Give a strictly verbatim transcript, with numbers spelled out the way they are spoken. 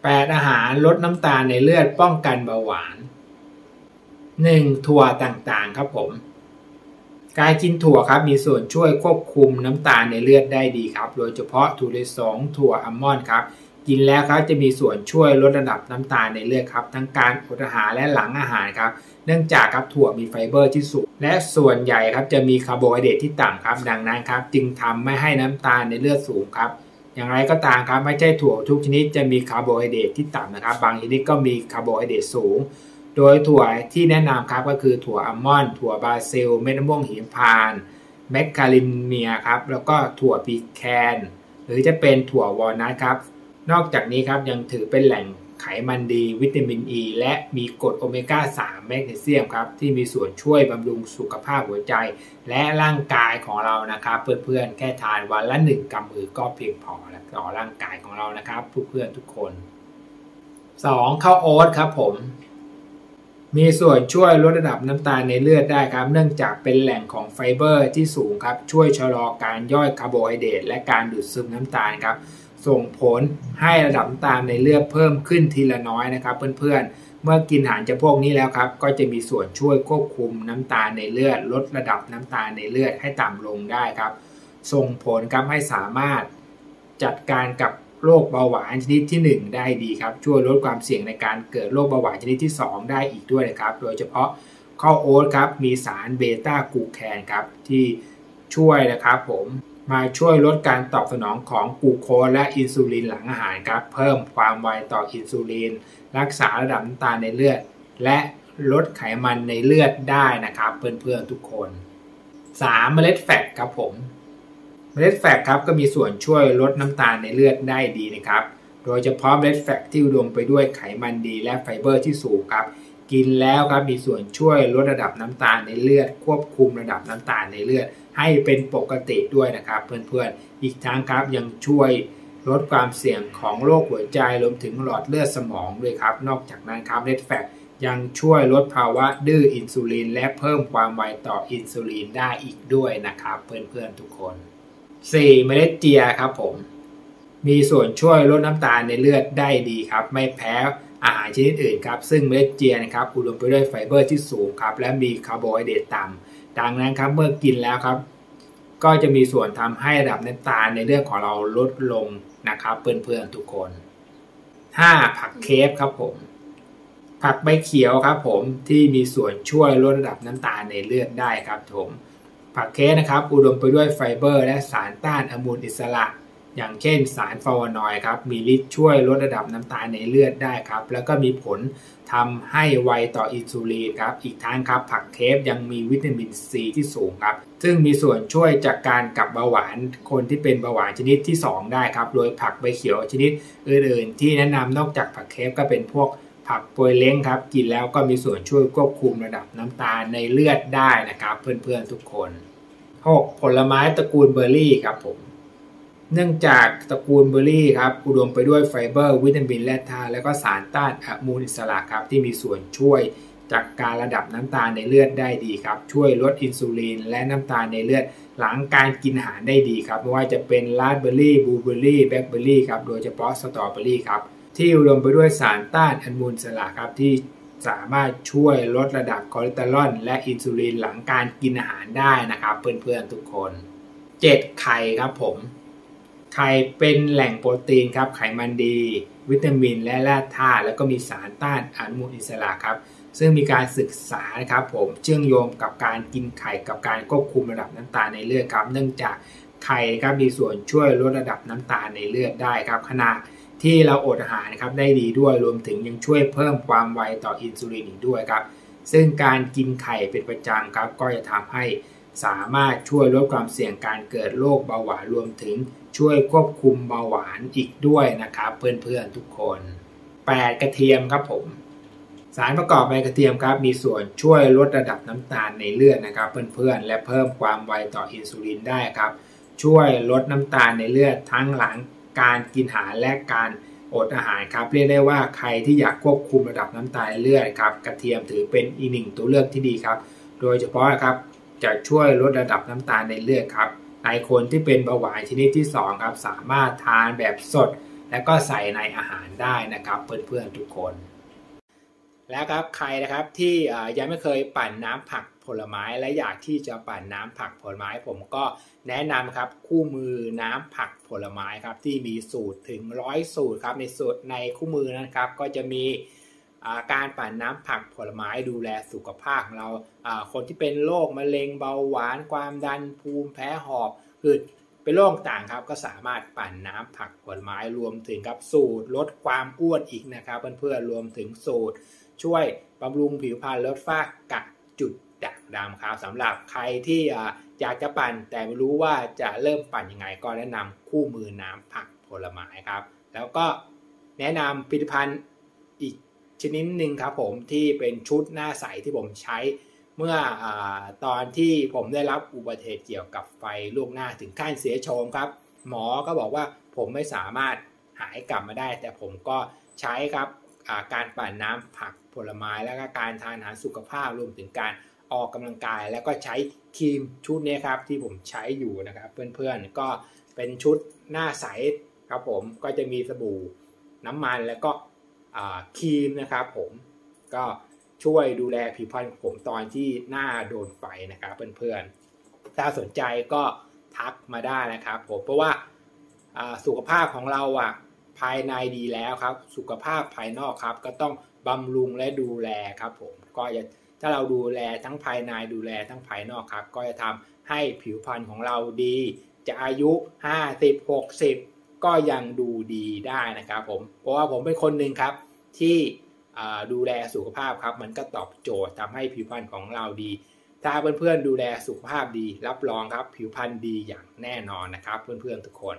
แปดอาหารลดน้ำตาลในเลือดป้องกันเบาหวานหนึ่งถั่วต่างๆครับผมการกินถั่วครับมีส่วนช่วยควบคุมน้ำตาลในเลือดได้ดีครับโดยเฉพาะถั่วลิสงถั่วอัลมอนด์ครับกินแล้วครับจะมีส่วนช่วยลดระดับน้ำตาลในเลือดครับทั้งการอดอาหารและหลังอาหารครับเนื่องจากครับถั่วมีไฟเบอร์ที่สูงและส่วนใหญ่ครับจะมีคาร์โบไฮเดรตที่ต่ำครับดังนั้นครับจึงทำไม่ให้น้ำตาลในเลือดสูงครับอย่างไรก็ตามครับไม่ใช่ถั่วทุกชนิดจะมีคาร์โบไฮเดรตที่ต่ำนะครับบางชนิดก็มีคาร์โบไฮเดรตสูงโดยถั่วที่แนะนำครับก็คือถั่วอัลมอนด์ถั่วบราซิลเม็ดมะม่วงหิมพานต์แมคคาเดเมียครับแล้วก็ถั่วปีแคนหรือจะเป็นถั่ววอลนัทครับนอกจากนี้ครับยังถือเป็นแหล่งไขมันดีวิตามินอ e, และมีกรดโอเมก้าสามแมกนีเซียมครับที่มีส่วนช่วยบำรุงสุขภาพหัวใจและร่างกายของเรานะครับเพื่อนๆแค่ทานวันละหนึ่งกำมือก็เพียงพอแล้วต่อร่างกายของเรานะครับเพื่อนๆทุกคนสองข้าวโอ๊ตครับผมมีส่วนช่วยลดระดับน้ำตาลในเลือดได้ครับเนื่องจากเป็นแหล่งของไฟเบอร์ที่สูงครับช่วยชะลอการย่อยคาร์โบไฮเดรตและการดูดซึมน้ำตาลครับส่งผลให้ระดับน้ำตาลในเลือดเพิ่มขึ้นทีละน้อยนะครับเพื่อนๆเมื่อกินอาหารจำพวกนี้แล้วครับก็จะมีส่วนช่วยควบคุมน้ำตาลในเลือดลดระดับน้ำตาลในเลือดให้ต่ำลงได้ครับส่งผลครับให้สามารถจัดการกับโรคเบาหวานชนิดที่หนึ่งได้ดีครับช่วยลดความเสี่ยงในการเกิดโรคเบาหวานชนิดที่สองได้อีกด้วยนะครับโดยเฉพาะข้าวโอ๊ตครับมีสารเบต้ากลูแคนครับที่ช่วยนะครับผมมาช่วยลดการตอบสนองของกลูโคสและอินซูลินหลังอาหารครับเพิ่มความไวต่ออินซูลินรักษาระดับน้ำตาลในเลือดและลดไขมันในเลือดได้นะครับเพื่อนๆทุกคนสามเมล็ดแฟตครับผมเมล็ดแฟตครับก็มีส่วนช่วยลดน้ำตาลในเลือดได้ดีนะครับโดยเฉพาะเมล็ดแฟตที่อุดมไปด้วยไขมันดีและไฟเบอร์ที่สูงครับกินแล้วครับมีส่วนช่วยลดระดับน้ำตาลในเลือดควบคุมระดับน้ำตาลในเลือดให้เป็นปกติด้วยนะครับเพื่อนๆอีกทั้งครับยังช่วยลดความเสี่ยงของโรคหัวใจรวมถึงหลอดเลือดสมองด้วยครับนอกจากนั้นครับเมล็ดแฟตยังช่วยลดภาวะดื้ออินซูลินและเพิ่มความไวต่ออินซูลินได้อีกด้วยนะครับเพื่อนๆทุกคนสี่เมล็ดเจียครับผมมีส่วนช่วยลดน้ำตาลในเลือดได้ดีครับไม่แพ้อาหารชนิดอื่นครับซึ่งเมล็ดเจียนะครับอุดมไปด้วยไฟเบอร์ที่สูงครับและมีคาร์โบไฮเดรตต่ำดังนั้นครับเมื่อกินแล้วครับก็จะมีส่วนทำให้ระดับน้ำตาลในเลือดของเราลดลงนะครับเพื่อนๆทุกคนห้าผักเคฟครับผมผักใบเขียวครับผมที่มีส่วนช่วยลดระดับน้ำตาลในเลือดได้ครับผมผักเคฟนะครับอุดมไปด้วยไฟเบอร์และสารต้านอนุมูลอิสระอย่างเช่นสารฟลาวโนอยด์ครับมีฤทธิ์ช่วยลดระดับน้ำตาลในเลือดได้ครับแล้วก็มีผลทำให้ไวต่ออินซูลินครับอีกทั้งครับผักเคฟยังมีวิตามินซีที่สูงครับซึ่งมีส่วนช่วยจัดการกับเบาหวานคนที่เป็นเบาหวานชนิดที่สองได้ครับโดยผักใบเขียวชนิดอื่นๆที่แนะนำนอกจากผักเคฟก็เป็นพวกผักโปยเล้งครับกินแล้วก็มีส่วนช่วยควบคุมระดับน้ำตาลในเลือดได้นะครับเพื่อนๆทุกคนหกผลไม้ตระกูลเบอร์รี่ครับผมเนื่องจากตระกูลเบอร์รี่ครับอุดมไปด้วยไฟเบอร์วิตามินและธาตุและก็สารต้านอนุมูลอิสระครับที่มีส่วนช่วยจัดการระดับน้ำตาลในเลือดได้ดีครับช่วยลดอินซูลินและน้ำตาลในเลือดหลังการกินอาหารได้ดีครับไม่ว่าจะเป็นราสเบอร์รี่บลูเบอร์รี่แบล็คเบอร์รี่ครับโดยเฉพาะสตรอเบอร์รี่ครับที่อุดมไปด้วยสารต้านอนุมูลอิสระครับที่สามารถช่วยลดระดับคอเลสเตอรอลและอินซูลินหลังการกินอาหารได้นะครับเพื่อนๆทุกคนเจ็ดไข่ครับผมไข่เป็นแหล่งโปรตีนครับไขมันดีวิตามินและแร่ธาตุแล้วก็มีสารต้านอนุมูลอิสระครับซึ่งมีการศึกษานะครับผมเชื่อมโยงกับการกินไข่กับการควบคุมระดับน้ำตาลในเลือดครับเนื่องจากไข่ครับมีส่วนช่วยลดระดับน้ำตาลในเลือดได้ครับขณะที่เราอดอาหารนะครับได้ดีด้วยรวมถึงยังช่วยเพิ่มความไวต่ออินซูลินอีกด้วยครับซึ่งการกินไข่เป็นประจำครับก็จะทำให้สามารถช่วยลดความเสี่ยงการเกิดโรคเบาหวานรวมถึงช่วยควบคุมเบาหวานอีกด้วยนะครับเพื่อนๆทุกคนแปดกระเทียมครับผมสารประกอบในกระเทียมครับมีส่วนช่วยลดระดับน้ำตาลในเลือดนะครับเพื่อนๆและเพิ่มความไวต่ออินซูลินได้ครับช่วยลดน้ำตาลในเลือดทั้งหลังการกินอาหารและการอดอาหารครับเรียกได้ว่าใครที่อยากควบคุมระดับน้ำตาลในเลือดครับกระเทียมถือเป็นอีกหนึ่งตัวเลือกที่ดีครับโดยเฉพาะครับจะช่วยลดระดับน้ำตาลในเลือดครับในคนที่เป็นเบาหวานชนิดที่สองครับสามารถทานแบบสดและก็ใส่ในอาหารได้นะครับเพื่อนๆทุกคนแล้วครับใครนะครับที่ยังไม่เคยปั่นน้ำผักผลไม้และอยากที่จะปั่นน้ำผักผลไม้ผมก็แนะนำครับคู่มือน้ำผักผลไม้ครับที่มีสูตรถึงร้อยสูตรครับในสูตรในคู่มือนะครับก็จะมีการปั่นน้ำผักผลไม้ดูแลสุขภาพของเราคนที่เป็นโรคมะเร็งเบาหวานความดันภูมิแพ้หอบหืดเป็นโรคต่างครับก็สามารถปั่นน้ำผักผลไม้รวมถึงครับสูตรลดความอ้วนอีกนะครับเพื่อนๆรวมถึงสูตรช่วยบำรุงผิวพรรณลดฝ้ากระจุดด่างดำครับสำหรับใครที่อยากจะปั่นแต่ไม่รู้ว่าจะเริ่มปั่นยังไงก็แนะนำคู่มือน้ำผักผลไม้ครับแล้วก็แนะนำผลิตภัณฑ์อีกชนิดหนึ่งครับผมที่เป็นชุดหน้าใสที่ผมใช้เมื่ออตอนที่ผมได้รับอุบัติเหตุเกี่ยวกับไฟลวกหน้าถึงขั้นเสียโฉมครับหมอก็บอกว่าผมไม่สามารถหายกลับมาได้แต่ผมก็ใช้ครับการปั่นน้ำผักผลไม้แล้วก็การทานอาหารสุขภาพรวมถึงการออกกำลังกายแล้วก็ใช้ครีมชุดนี้ครับที่ผมใช้อยู่นะครับเพื่อนๆก็เป็นชุดหน้าใสครับผมก็จะมีสบู่น้ำมันแล้วก็ครีมนะครับผมก็ช่วยดูแลผิวพรรณของผมตอนที่หน้าโดนไฟนะครับเพื่อนๆถ้าสนใจก็ทักมาได้นะครับผมเพราะว่าสุขภาพของเราอ่ะภายในดีแล้วครับสุขภาพภายนอกครับก็ต้องบำรุงและดูแลครับผมก็จะถ้าเราดูแลทั้งภายในดูแลทั้งภายนอกครับก็จะทำให้ผิวพรรณของเราดีจะอายุห้าสิบ หกสิบก็ยังดูดีได้นะครับผมเพราะว่าผมเป็นคนหนึ่งครับที่ดูแลสุขภาพครับมันก็ตอบโจทย์ทำให้ผิวพรรณของเราดีถ้าเพื่อนๆดูแลสุขภาพดีรับรองครับผิวพรรณดีอย่างแน่นอนนะครับเพื่อนๆทุกคน